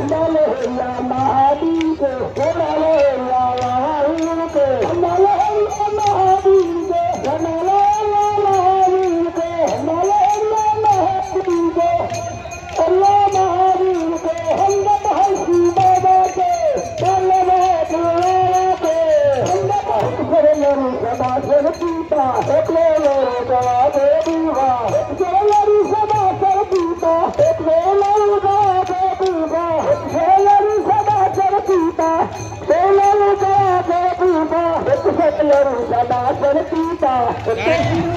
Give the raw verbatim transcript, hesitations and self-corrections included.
मलहरिया महावीर के मलहरिया महावीर के मलहरिया महावीर के मलहरिया महावीर के मलहरिया महावीर के अल्लाह महावीर के हमदत हंसी बाबा के धन्यवाद के हमदत हंसर लड़ी सदा सर पीता एकले लड़ी गवा दे दीवा एकले लड़ी सदा सर पीता एकले लड़ी गवा दे दीवा एकले लड़ी सदा सर पीता एकले लड़ी गवा दे दीवा एकले लड़ी सदा सर पीता